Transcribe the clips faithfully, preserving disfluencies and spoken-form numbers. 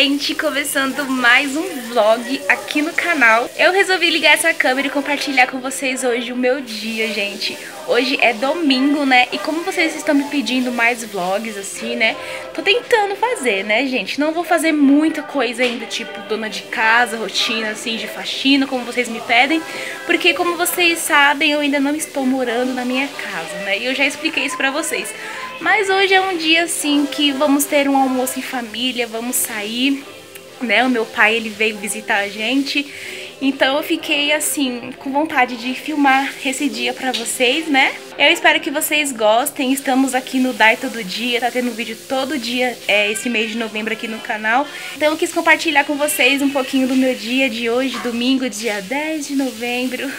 gente, começando mais um vlog aqui no canal. Eu resolvi ligar essa câmera e compartilhar com vocês hoje o meu dia, gente. Hoje é domingo, né? E como vocês estão me pedindo mais vlogs assim, né? Tô tentando fazer, né, gente? Não vou fazer muita coisa ainda, tipo dona de casa, rotina assim de faxina, como vocês me pedem, porque como vocês sabem, eu ainda não estou morando na minha casa, né? E eu já expliquei isso pra vocês. Mas hoje é um dia assim que vamos ter um almoço em família, vamos sair, né? O meu pai, ele veio visitar a gente, então eu fiquei assim com vontade de filmar esse dia pra vocês, né? Eu espero que vocês gostem. Estamos aqui no Dai Todo Dia, tá tendo vídeo todo dia é, esse mês de novembro aqui no canal. Então eu quis compartilhar com vocês um pouquinho do meu dia de hoje, domingo, dia dez de novembro.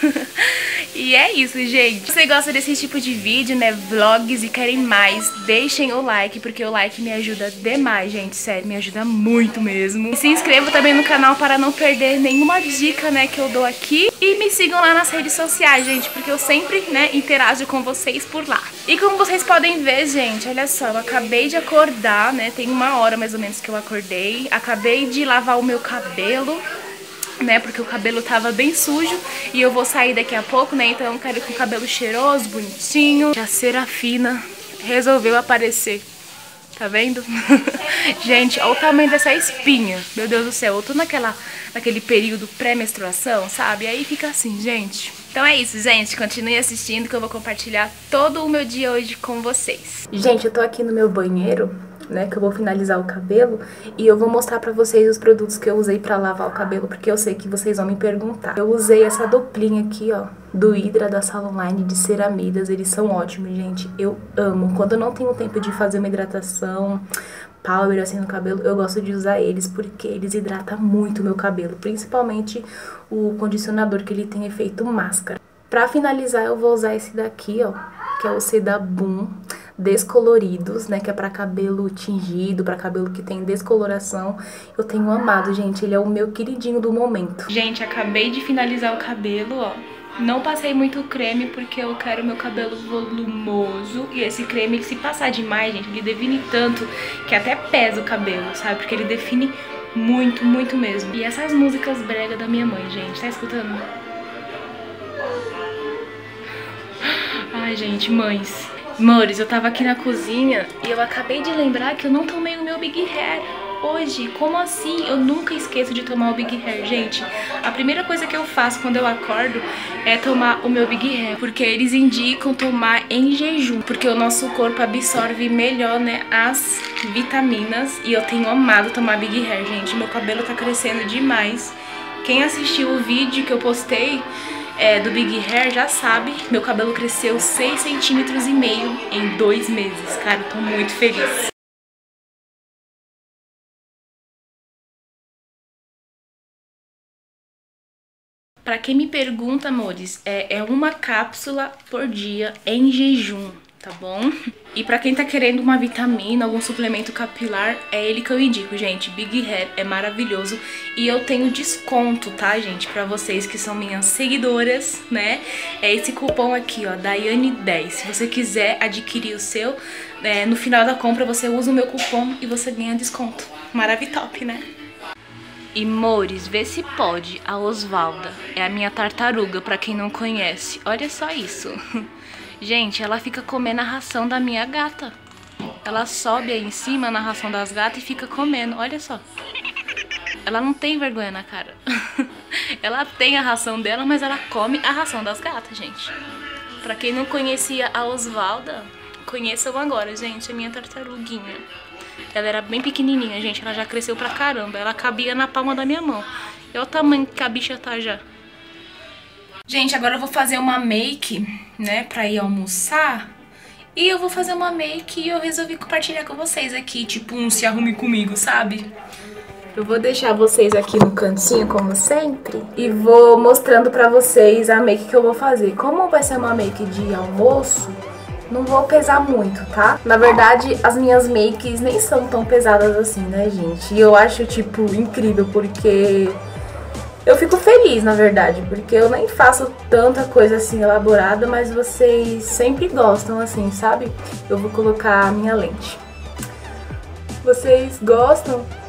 E é isso, gente. Se você gosta desse tipo de vídeo, né, vlogs, e querem mais, deixem o like, porque o like me ajuda demais, gente, sério, me ajuda muito mesmo. E se inscreva também no canal para não perder nenhuma dica, né, que eu dou aqui. E me sigam lá nas redes sociais, gente, porque eu sempre, né, interajo com vocês por lá. E como vocês podem ver, gente, olha só, eu acabei de acordar, né, tem uma hora mais ou menos que eu acordei. Acabei de lavar o meu cabelo, né, porque o cabelo tava bem sujo e eu vou sair daqui a pouco, né, então eu quero ir com o cabelo cheiroso, bonitinho. A Serafina resolveu aparecer, tá vendo? Gente, olha o tamanho dessa espinha, meu Deus do céu, eu tô naquela, naquele período pré-menstruação, sabe, aí fica assim, gente. Então é isso, gente, continue assistindo que eu vou compartilhar todo o meu dia hoje com vocês. Gente, eu tô aqui no meu banheiro, né, que eu vou finalizar o cabelo, e eu vou mostrar pra vocês os produtos que eu usei pra lavar o cabelo, porque eu sei que vocês vão me perguntar. Eu usei essa duplinha aqui, ó, do Hydra, da Salonline, de ceramidas. Eles são ótimos, gente, eu amo. Quando eu não tenho tempo de fazer uma hidratação power assim no cabelo, eu gosto de usar eles, porque eles hidratam muito o meu cabelo, principalmente o condicionador, que ele tem efeito máscara. Pra finalizar, eu vou usar esse daqui, ó, que é o Sedabum Descoloridos, né, que é pra cabelo tingido, pra cabelo que tem descoloração. Eu tenho amado, gente, ele é o meu queridinho do momento. Gente, acabei de finalizar o cabelo, ó. Não passei muito creme porque eu quero meu cabelo volumoso. E esse creme, se passar demais, gente, ele define tanto que até pesa o cabelo, sabe? Porque ele define muito, muito mesmo. E essas músicas brega da minha mãe, gente, tá escutando? Ai, gente, mães. Amores, eu tava aqui na cozinha e eu acabei de lembrar que eu não tomei o meu Big Hair hoje. Como assim? Eu nunca esqueço de tomar o Big Hair, gente. A primeira coisa que eu faço quando eu acordo é tomar o meu Big Hair, porque eles indicam tomar em jejum, porque o nosso corpo absorve melhor, né, as vitaminas. E eu tenho amado tomar Big Hair, gente. Meu cabelo tá crescendo demais. Quem assistiu o vídeo que eu postei É, do Big Hair já sabe, meu cabelo cresceu seis centímetros e meio em dois meses, cara, eu tô muito feliz. Pra quem me pergunta, amores, é, é uma cápsula por dia em jejum, tá bom? E pra quem tá querendo uma vitamina, algum suplemento capilar, é ele que eu indico, gente. Big Hair é maravilhoso. E eu tenho desconto, tá, gente? Pra vocês que são minhas seguidoras, né? É esse cupom aqui, ó, Daiane dez. Se você quiser adquirir o seu, é, no final da compra você usa o meu cupom e você ganha desconto. Maravitop, né? E, mores, vê se pode, a Osvalda é a minha tartaruga, pra quem não conhece. Olha só isso. Gente, ela fica comendo a ração da minha gata. Ela sobe aí em cima na ração das gatas e fica comendo, olha só. Ela não tem vergonha na cara. Ela tem a ração dela, mas ela come a ração das gatas, gente. Pra quem não conhecia a Osvalda, conheçam agora, gente, a minha tartaruguinha. Ela era bem pequenininha, gente, ela já cresceu pra caramba. Ela cabia na palma da minha mão. Olha o tamanho que a bicha tá já. Gente, agora eu vou fazer uma make, né, pra ir almoçar. E eu vou fazer uma make e eu resolvi compartilhar com vocês aqui, tipo um se arrume comigo, sabe? Eu vou deixar vocês aqui no cantinho, como sempre, e vou mostrando pra vocês a make que eu vou fazer. Como vai ser uma make de almoço, não vou pesar muito, tá? Na verdade, as minhas makes nem são tão pesadas assim, né, gente? E eu acho, tipo, incrível, porque eu fico feliz, na verdade, porque eu nem faço tanta coisa assim elaborada, mas vocês sempre gostam, assim, sabe? Eu vou colocar a minha lente. Vocês gostam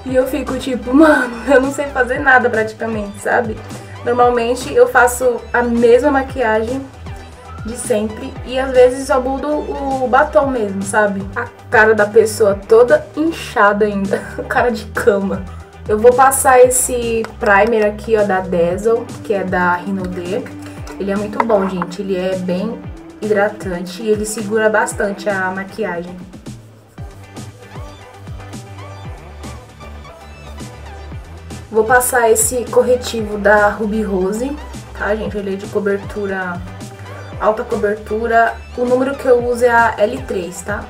E eu fico tipo, mano, eu não sei fazer nada praticamente, sabe? Normalmente eu faço a mesma maquiagem de sempre e às vezes só mudo o batom mesmo, sabe? A cara da pessoa toda inchada ainda, cara de cama. Eu vou passar esse primer aqui, ó, da Dazzle, que é da Rinode. Ele é muito bom, gente, ele é bem hidratante e ele segura bastante a maquiagem. Vou passar esse corretivo da Ruby Rose, tá, gente? Ele é de cobertura, alta cobertura. O número que eu uso é a L três, tá?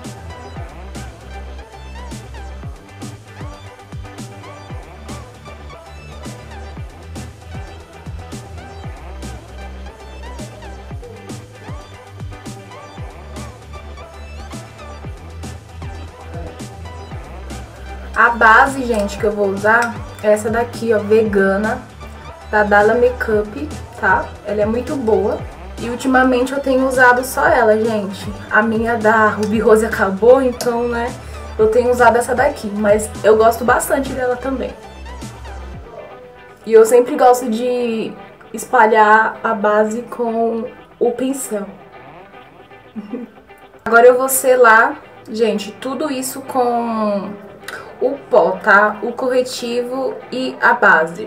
A base, gente, que eu vou usar é essa daqui, ó, vegana, da Dalla Makeup, tá? Ela é muito boa. E ultimamente eu tenho usado só ela, gente. A minha da Ruby Rose acabou, então, né, eu tenho usado essa daqui. Mas eu gosto bastante dela também. E eu sempre gosto de espalhar a base com o pincel. Agora eu vou selar, gente, tudo isso com o pó, tá? O corretivo e a base.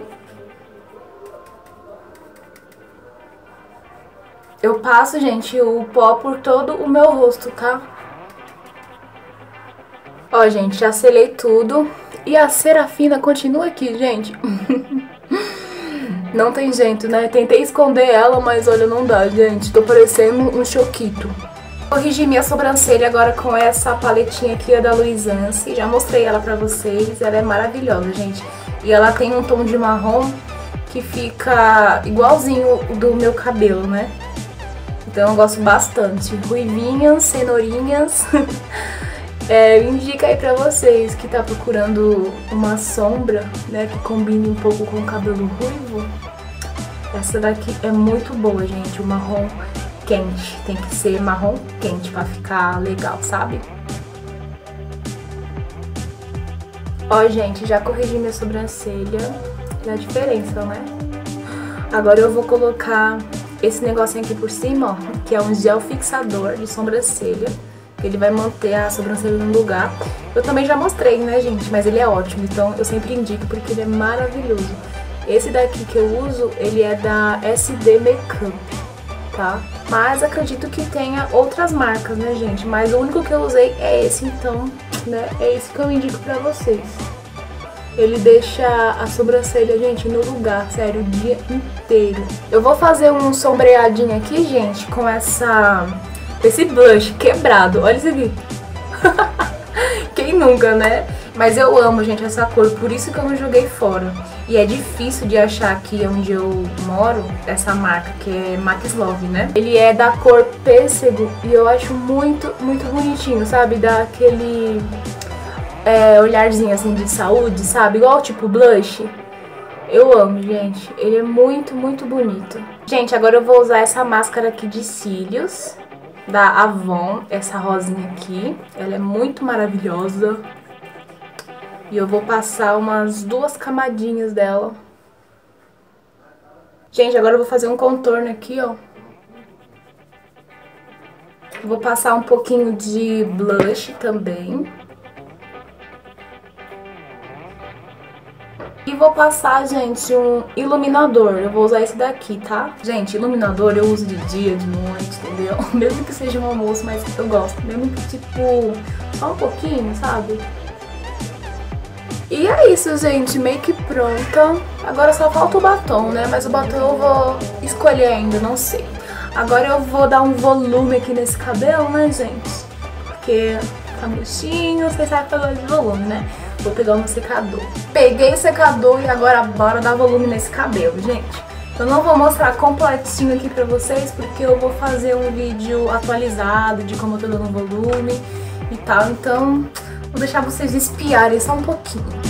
Eu passo, gente, o pó por todo o meu rosto, tá? Ó, gente, já selei tudo. E a Serafina continua aqui, gente. Não tem jeito, né? Tentei esconder ela, mas olha, não dá, gente. Tô parecendo um choquito. Corrigi minha sobrancelha agora com essa paletinha aqui, a da Luisance. Já mostrei ela pra vocês. Ela é maravilhosa, gente. E ela tem um tom de marrom que fica igualzinho do meu cabelo, né? Então eu gosto bastante. Ruivinhas, cenourinhas. É, indica aí pra vocês que tá procurando uma sombra, né, que combine um pouco com o cabelo ruivo. Essa daqui é muito boa, gente. O marrom quente. Tem que ser marrom quente pra ficar legal, sabe? Ó, gente, já corrigi minha sobrancelha. E a diferença, né? Agora eu vou colocar esse negocinho aqui por cima, ó, que é um gel fixador de sobrancelha. Ele vai manter a sobrancelha no lugar. Eu também já mostrei, né, gente? Mas ele é ótimo, então eu sempre indico porque ele é maravilhoso. Esse daqui que eu uso, ele é da S D Makeup, tá? Mas acredito que tenha outras marcas, né, gente? Mas o único que eu usei é esse, então, né? É esse que eu indico pra vocês. Ele deixa a sobrancelha, gente, no lugar, sério, o dia inteiro. Eu vou fazer um sombreadinho aqui, gente, com essa... esse blush quebrado, olha isso aqui. Quem nunca, né? Mas eu amo, gente, essa cor, por isso que eu não joguei fora. E é difícil de achar aqui onde eu moro, essa marca, que é Max Love, né? Ele é da cor pêssego e eu acho muito, muito bonitinho, sabe? Dá aquele é, olharzinho, assim, de saúde, sabe? Igual tipo blush. Eu amo, gente. Ele é muito, muito bonito. Gente, agora eu vou usar essa máscara aqui de cílios da Avon, essa rosinha aqui. Ela é muito maravilhosa. E eu vou passar umas duas camadinhas dela. Gente, agora eu vou fazer um contorno aqui, ó. Vou passar um pouquinho de blush também. E vou passar, gente, um iluminador. Eu vou usar esse daqui, tá? Gente, iluminador eu uso de dia, de noite, entendeu? Mesmo que seja um almoço, mas eu gosto. Mesmo que, tipo, só um pouquinho, sabe? E é isso, gente. Make pronta. Agora só falta o batom, né? Mas o batom eu vou escolher ainda, não sei. Agora eu vou dar um volume aqui nesse cabelo, né, gente? Porque tá murchinho, vocês sabem que eu gosto de volume, né? Vou pegar um secador. Peguei o secador e agora bora dar volume nesse cabelo, gente. Eu não vou mostrar completinho aqui pra vocês, porque eu vou fazer um vídeo atualizado de como eu tô dando volume e tal. Então, vou deixar vocês espiarem só um pouquinho.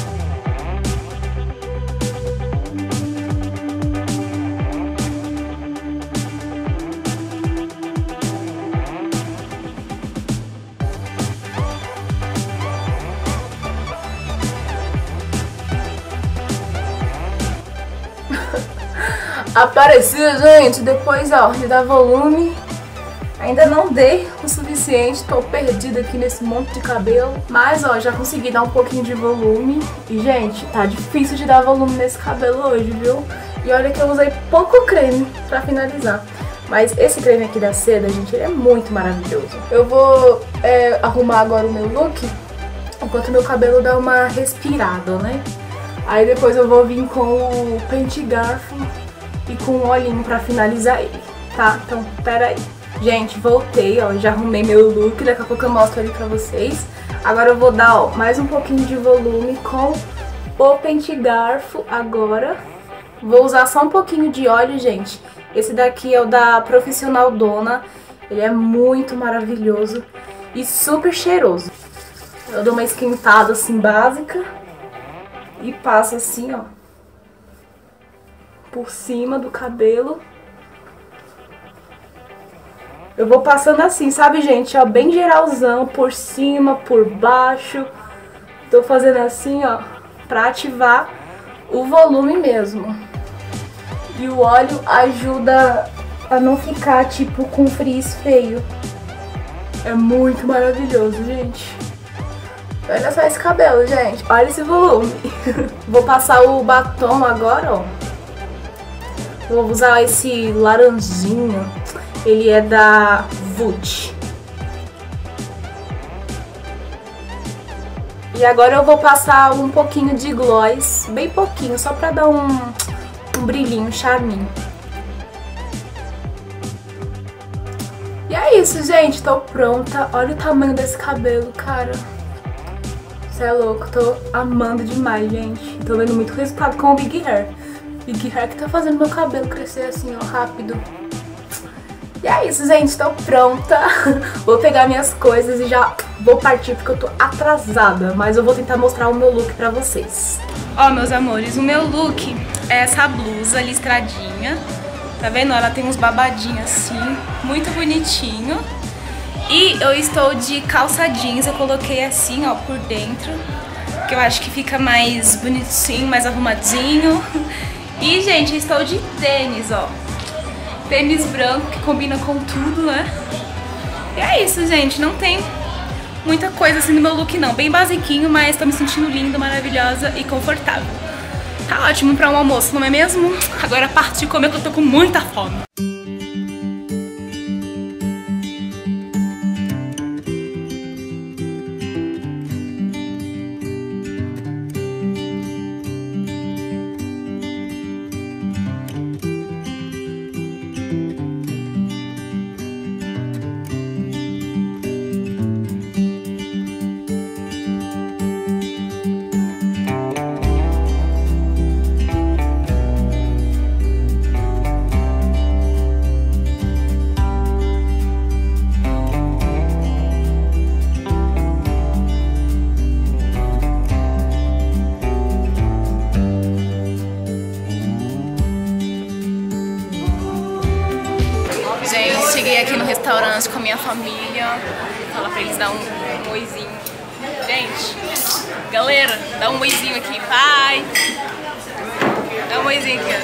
aparecido, gente. Depois, ó, de dar volume. Ainda não dei o suficiente, tô perdida aqui nesse monte de cabelo. Mas, ó, já consegui dar um pouquinho de volume. E, gente, tá difícil de dar volume nesse cabelo hoje, viu? E olha que eu usei pouco creme pra finalizar. Mas esse creme aqui da Seda, gente, ele é muito maravilhoso. Eu vou é, arrumar agora o meu look, enquanto meu cabelo dá uma respirada, né? Aí depois eu vou vir com o pente garfo e com um olhinho pra finalizar ele, tá? Então, pera aí. Gente, voltei, ó, já arrumei meu look, daqui a pouco eu mostro ali pra vocês. Agora eu vou dar, ó, mais um pouquinho de volume com o pente garfo agora. Vou usar só um pouquinho de óleo, gente. Esse daqui é o da Profissional Dona. Ele é muito maravilhoso e super cheiroso. Eu dou uma esquentada assim básica e passo assim, ó, por cima do cabelo. Eu vou passando assim, sabe, gente? Ó, bem geralzão, por cima, por baixo. Tô fazendo assim, ó, pra ativar o volume mesmo. E o óleo ajuda a não ficar, tipo, com frizz feio. É muito maravilhoso, gente. Olha só esse cabelo, gente. Olha esse volume. Vou passar o batom agora, ó. Vou usar esse laranjinho. Ele é da Vult. E agora eu vou passar um pouquinho de gloss, bem pouquinho, só pra dar um, um brilhinho, um charminho. E é isso, gente, tô pronta. Olha o tamanho desse cabelo, cara. Você é louco, tô amando demais, gente. Tô vendo muito resultado com o Big Hair. Big Hair que tá fazendo meu cabelo crescer assim, ó, rápido. E é isso, gente, tô pronta. Vou pegar minhas coisas e já vou partir porque eu tô atrasada. Mas eu vou tentar mostrar o meu look pra vocês. Ó, meus amores, o meu look é essa blusa listradinha. Tá vendo? Ela tem uns babadinhos assim, muito bonitinho. E eu estou de calça jeans, eu coloquei assim, ó, por dentro. Que eu acho que fica mais bonitinho, mais arrumadinho. E, gente, eu estou de tênis, ó. Tênis branco que combina com tudo, né? E é isso, gente. Não tem muita coisa assim no meu look, não. Bem basiquinho, mas tô me sentindo linda, maravilhosa e confortável. Tá ótimo pra um almoço, não é mesmo? Agora partir comer que eu tô com muita fome. Cheguei aqui no restaurante com a minha família. Vou falar pra eles dar um, um oizinho. Gente, galera, dá um oizinho aqui, pai. Dá um oizinho aqui,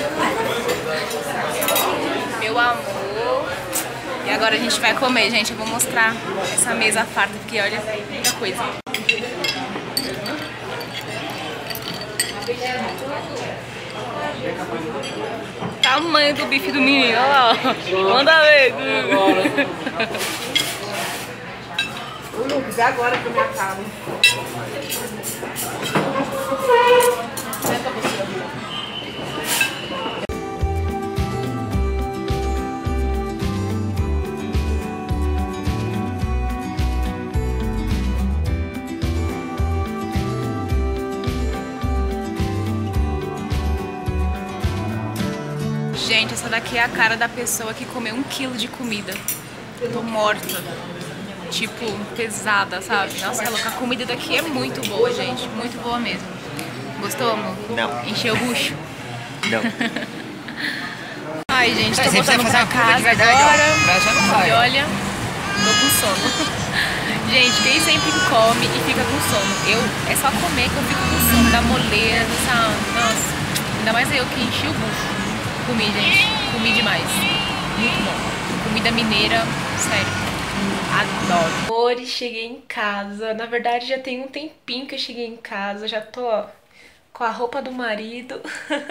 ó. Meu amor. E agora a gente vai comer, gente. Eu vou mostrar essa mesa farta, porque olha, muita coisa. Tamanho do bife do menino, olha lá, ó. Manda ver. Ô Lucas, é agora que eu me acabo. Senta você. Gente, essa daqui é a cara da pessoa que comeu um quilo de comida. Eu tô morta. Tipo, pesada, sabe? Nossa, a comida daqui é muito boa, gente. Muito boa mesmo. Gostou, amor? Não. Encheu o bucho? Não. Ai, gente, tô voltando pra casa agora. E olha, tô com sono. Gente, quem sempre come e fica com sono? Eu, é só comer que eu fico com sono. Dá moleza, sabe? Nossa, ainda mais eu que enchi o bucho. Comi, gente. Comi demais. Muito bom. Comida mineira, sério. Adoro. Amores, cheguei em casa. Na verdade, já tem um tempinho que eu cheguei em casa. Já tô, ó, com a roupa do marido.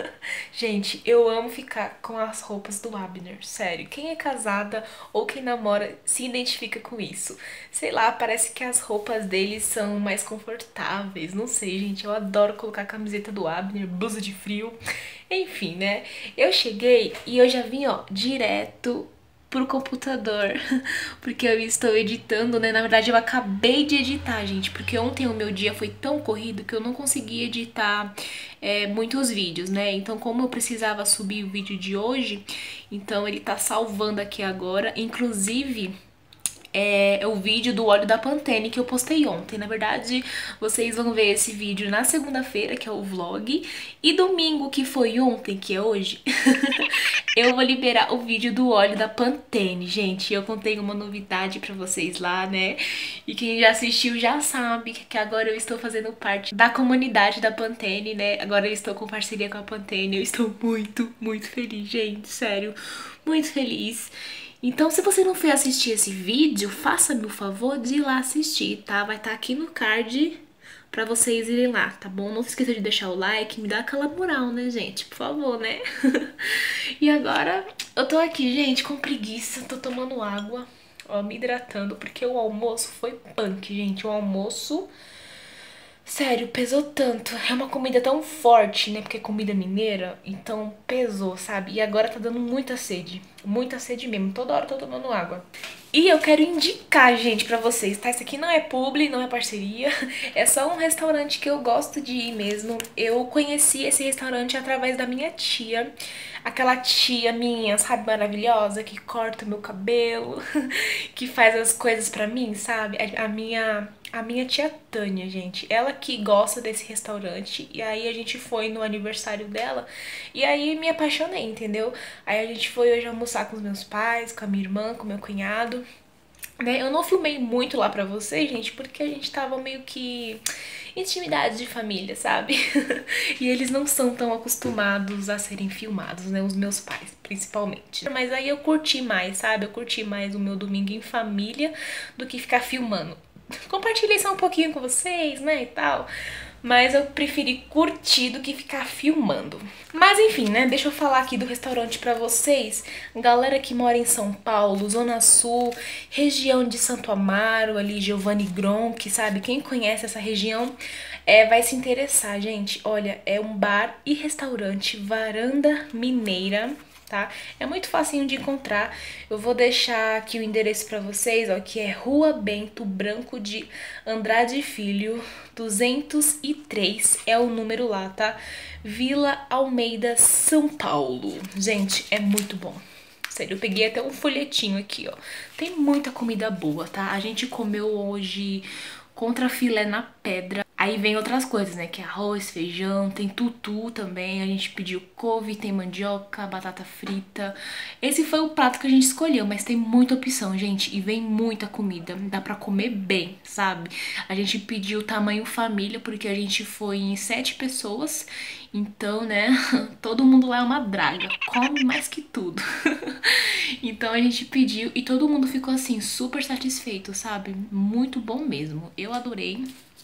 Gente, eu amo ficar com as roupas do Abner, sério. Quem é casada ou quem namora se identifica com isso. Sei lá, parece que as roupas dele são mais confortáveis. Não sei, gente, eu adoro colocar a camiseta do Abner, blusa de frio. Enfim, né? Eu cheguei e eu já vim, ó, direto pro computador, porque eu estou editando, né? Na verdade, eu acabei de editar, gente, porque ontem o meu dia foi tão corrido que eu não consegui editar é, muitos vídeos, né? Então, como eu precisava subir o vídeo de hoje, então ele tá salvando aqui agora. Inclusive, é o vídeo do óleo da Pantene que eu postei ontem. Na verdade, vocês vão ver esse vídeo na segunda-feira, que é o vlog, e domingo, que foi ontem, que é hoje, eu vou liberar o vídeo do óleo da Pantene, gente. Eu contei uma novidade pra vocês lá, né? E quem já assistiu já sabe que agora eu estou fazendo parte da comunidade da Pantene, né? Agora eu estou com parceria com a Pantene. Eu estou muito, muito feliz, gente. Sério, muito feliz. Então, se você não foi assistir esse vídeo, faça-me o favor de ir lá assistir, tá? Vai estar aqui no card pra vocês irem lá, tá bom? Não se esqueça de deixar o like, me dá aquela moral, né, gente? Por favor, né? E agora, eu tô aqui, gente, com preguiça, tô tomando água, ó, me hidratando, porque o almoço foi punk, gente. O almoço, sério, pesou tanto. É uma comida tão forte, né? Porque é comida mineira, então pesou, sabe? E agora tá dando muita sede. Muita sede mesmo. Toda hora eu tô tomando água. E eu quero indicar, gente, pra vocês, tá? Isso aqui não é publi, não é parceria. É só um restaurante que eu gosto de ir mesmo. Eu conheci esse restaurante através da minha tia. Aquela tia minha, sabe, maravilhosa, que corta o meu cabelo, que faz as coisas pra mim, sabe? A minha, a minha tia Tânia, gente, ela que gosta desse restaurante. E aí a gente foi no aniversário dela e aí me apaixonei, entendeu? Aí a gente foi hoje almoçar com os meus pais, com a minha irmã, com o meu cunhado, né? Eu não filmei muito lá pra vocês, gente, porque a gente tava meio que intimidade de família, sabe? E eles não são tão acostumados a serem filmados, né? Os meus pais, principalmente. Mas aí eu curti mais, sabe? Eu curti mais o meu domingo em família do que ficar filmando. Compartilhei só um pouquinho com vocês, né, e tal. Mas eu preferi curtir do que ficar filmando. Mas enfim, né, deixa eu falar aqui do restaurante pra vocês. Galera que mora em São Paulo, Zona Sul, região de Santo Amaro, ali Giovanni Gronchi, sabe? Quem conhece essa região é, vai se interessar, gente. Olha, é um bar e restaurante Varanda Mineira, tá? É muito facinho de encontrar. Eu vou deixar aqui o endereço pra vocês, ó, que é Rua Bento Branco de Andrade Filho, duzentos e três, é o número lá, tá? Vila Almeida, São Paulo. Gente, é muito bom. Sério, eu peguei até um folhetinho aqui, ó. Tem muita comida boa, tá? A gente comeu hoje contrafilé na pedra. Aí vem outras coisas, né, que é arroz, feijão, tem tutu também, a gente pediu couve, tem mandioca, batata frita. Esse foi o prato que a gente escolheu, mas tem muita opção, gente, e vem muita comida, dá pra comer bem, sabe? A gente pediu tamanho família, porque a gente foi em sete pessoas, então, né, todo mundo lá é uma draga, come mais que tudo. Então a gente pediu e todo mundo ficou assim, super satisfeito, sabe? Muito bom mesmo, eu adorei.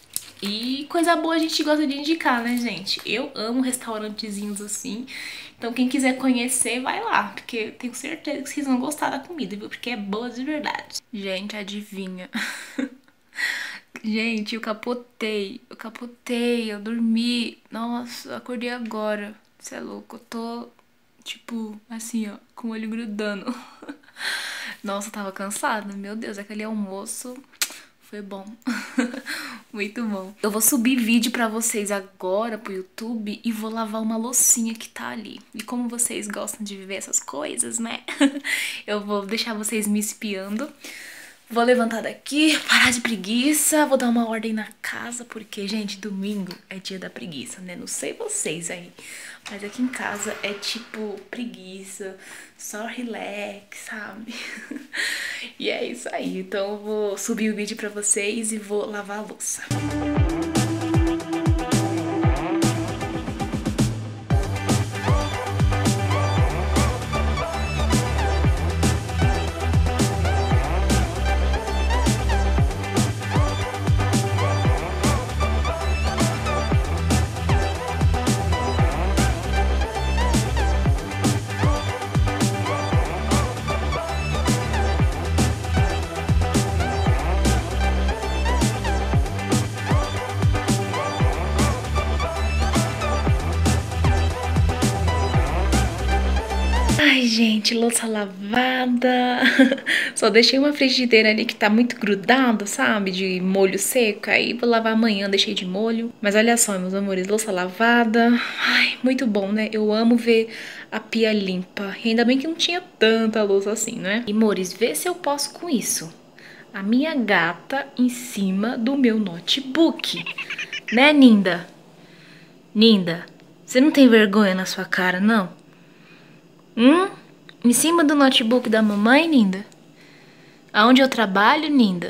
E coisa boa a gente gosta de indicar, né, gente? Eu amo restaurantezinhos assim. Então quem quiser conhecer, vai lá. Porque tenho certeza que vocês vão gostar da comida, viu? Porque é boa de verdade. Gente, adivinha? Gente, eu capotei. Eu capotei, eu dormi. Nossa, eu acordei agora. Você é louco, eu tô, tipo, assim, ó, com o olho grudando. Nossa, eu tava cansada. Meu Deus, aquele almoço foi bom. Muito bom. Eu vou subir vídeo pra vocês agora pro YouTube e vou lavar uma loucinha que tá ali. E como vocês gostam de viver essas coisas, né? Eu vou deixar vocês me espiando. Vou levantar daqui, parar de preguiça, vou dar uma ordem na casa, porque, gente, domingo é dia da preguiça, né? Não sei vocês aí, mas aqui em casa é tipo preguiça, só relax, sabe? E é isso aí, então eu vou subir o vídeo pra vocês e vou lavar a louça. louça lavada. Só deixei uma frigideira ali que tá muito grudado, sabe? De molho seco. Aí vou lavar amanhã, deixei de molho. Mas olha só, meus amores, louça lavada. Ai, muito bom, né? Eu amo ver a pia limpa. E ainda bem que não tinha tanta louça assim, né? E, amores, vê se eu posso com isso. A minha gata em cima do meu notebook. Né, Ninda? Ninda, você não tem vergonha na sua cara, não? Hum? Em cima do notebook da mamãe, Ninda? Aonde eu trabalho, Ninda?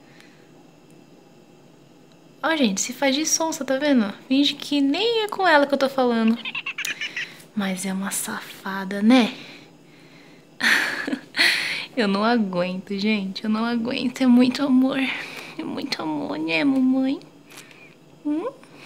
Ó, gente, se faz de sonsa, tá vendo? Finge que nem é com ela que eu tô falando. Mas é uma safada, né? Eu não aguento, gente. Eu não aguento. É muito amor. É muito amor, né, mamãe? Hum?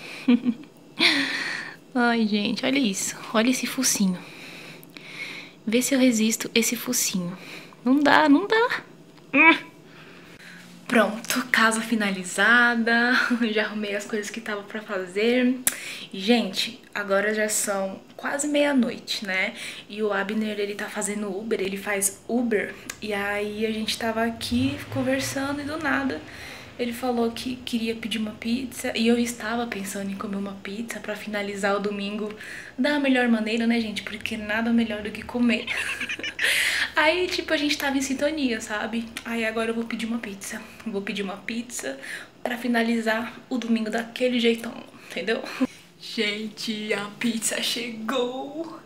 Ai, gente, olha isso. Olha esse focinho. Vê se eu resisto esse focinho. Não dá, não dá. Hum. Pronto, casa finalizada. Já arrumei as coisas que tava pra fazer. E, gente, agora já são quase meia-noite, né? E o Abner, ele tá fazendo Uber, ele faz Uber. E aí a gente tava aqui conversando e do nada ele falou que queria pedir uma pizza. E eu estava pensando em comer uma pizza pra finalizar o domingo da melhor maneira, né, gente? Porque nada melhor do que comer. Aí, tipo, a gente tava em sintonia, sabe? Aí agora eu vou pedir uma pizza. Vou pedir uma pizza pra finalizar o domingo daquele jeitão, entendeu? Gente, a pizza chegou!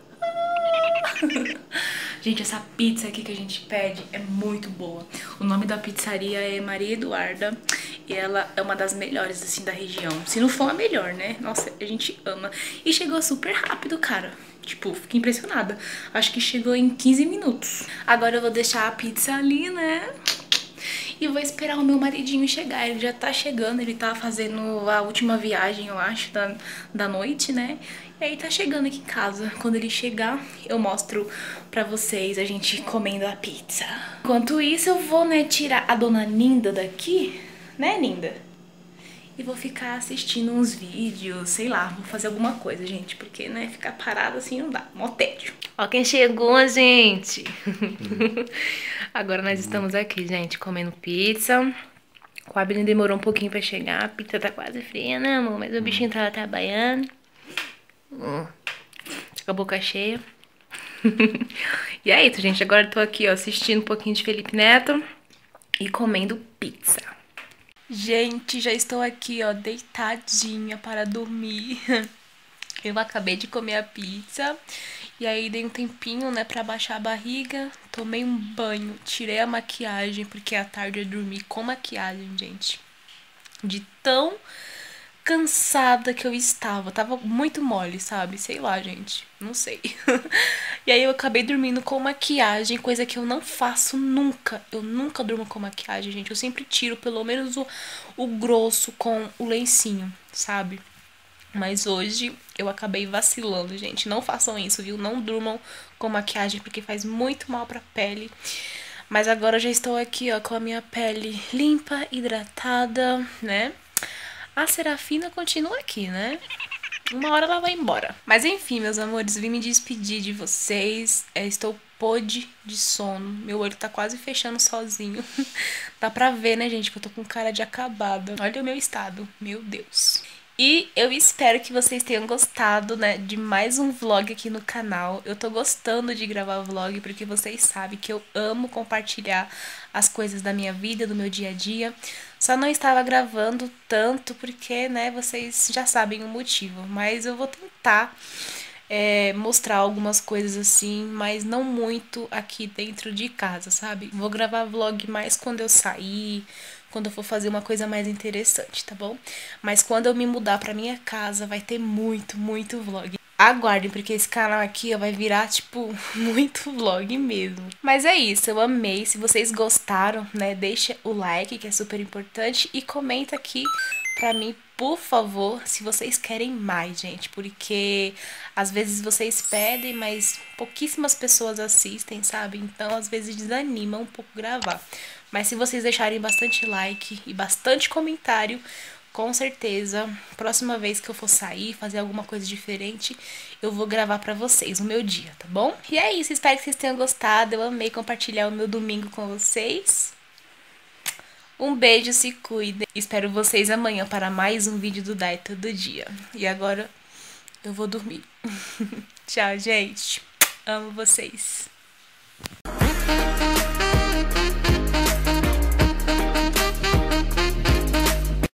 Gente, essa pizza aqui que a gente pede é muito boa. O nome da pizzaria é Maria Eduarda e ela é uma das melhores, assim, da região. Se não for a melhor, né? Nossa, a gente ama. E chegou super rápido, cara. Tipo, fiquei impressionada. Acho que chegou em quinze minutos. Agora eu vou deixar a pizza ali, né? E vou esperar o meu maridinho chegar. Ele já tá chegando, ele tá fazendo a última viagem, eu acho, da, da noite, né? E aí tá chegando aqui em casa. Quando ele chegar, eu mostro pra vocês a gente comendo a pizza. Enquanto isso, eu vou, né, tirar a dona Ninda daqui, né, Ninda? E vou ficar assistindo uns vídeos, sei lá, vou fazer alguma coisa, gente. Porque, né, ficar parada assim não dá, mó tédio. Ó quem chegou, gente. Agora nós estamos aqui, gente, comendo pizza. O Abner demorou um pouquinho pra chegar, a pizza tá quase fria, né, amor? Mas o bichinho tava trabalhando. Hum. Tá com a boca cheia. E é isso, gente. Agora eu tô aqui, ó, assistindo um pouquinho de Felipe Neto e comendo pizza. Gente, já estou aqui, ó, deitadinha para dormir. Eu acabei de comer a pizza e aí dei um tempinho, né, pra baixar a barriga. Tomei um banho, tirei a maquiagem, porque à tarde eu dormi com maquiagem, gente. De tão cansada que eu estava. Tava muito mole, sabe? Sei lá, gente. Não sei. E aí eu acabei dormindo com maquiagem, coisa que eu não faço nunca. Eu nunca durmo com maquiagem, gente. Eu sempre tiro pelo menos o, o grosso com o lencinho, sabe? Mas hoje eu acabei vacilando, gente. Não façam isso, viu? Não durmam com maquiagem, porque faz muito mal pra pele. Mas agora eu já estou aqui, ó, com a minha pele limpa, hidratada, né? A Serafina continua aqui, né? Uma hora ela vai embora. Mas enfim, meus amores, vim me despedir de vocês. É, estou podre de sono. Meu olho tá quase fechando sozinho. Dá pra ver, né, gente, que eu tô com cara de acabada. Olha o meu estado. Meu Deus. E eu espero que vocês tenham gostado, né, de mais um vlog aqui no canal. Eu tô gostando de gravar vlog porque vocês sabem que eu amo compartilhar as coisas da minha vida, do meu dia a dia. Só não estava gravando tanto porque, né, vocês já sabem o motivo. Mas eu vou tentar é, mostrar algumas coisas assim, mas não muito aqui dentro de casa, sabe? Vou gravar vlog mais quando eu sair, quando eu for fazer uma coisa mais interessante, tá bom? Mas quando eu me mudar pra minha casa, vai ter muito, muito vlog. Aguardem, porque esse canal aqui ó, vai virar, tipo, muito vlog mesmo. Mas é isso, eu amei. Se vocês gostaram, né, deixa o like, que é super importante. E comenta aqui pra mim, por favor, se vocês querem mais, gente. Porque às vezes vocês pedem, mas pouquíssimas pessoas assistem, sabe? Então, às vezes desanima um pouco gravar. Mas se vocês deixarem bastante like e bastante comentário, com certeza, próxima vez que eu for sair, fazer alguma coisa diferente, eu vou gravar pra vocês o meu dia, tá bom? E é isso, espero que vocês tenham gostado. Eu amei compartilhar o meu domingo com vocês. Um beijo, se cuidem. Espero vocês amanhã para mais um vídeo do Dai Todo Dia. E agora eu vou dormir. Tchau, gente. Amo vocês.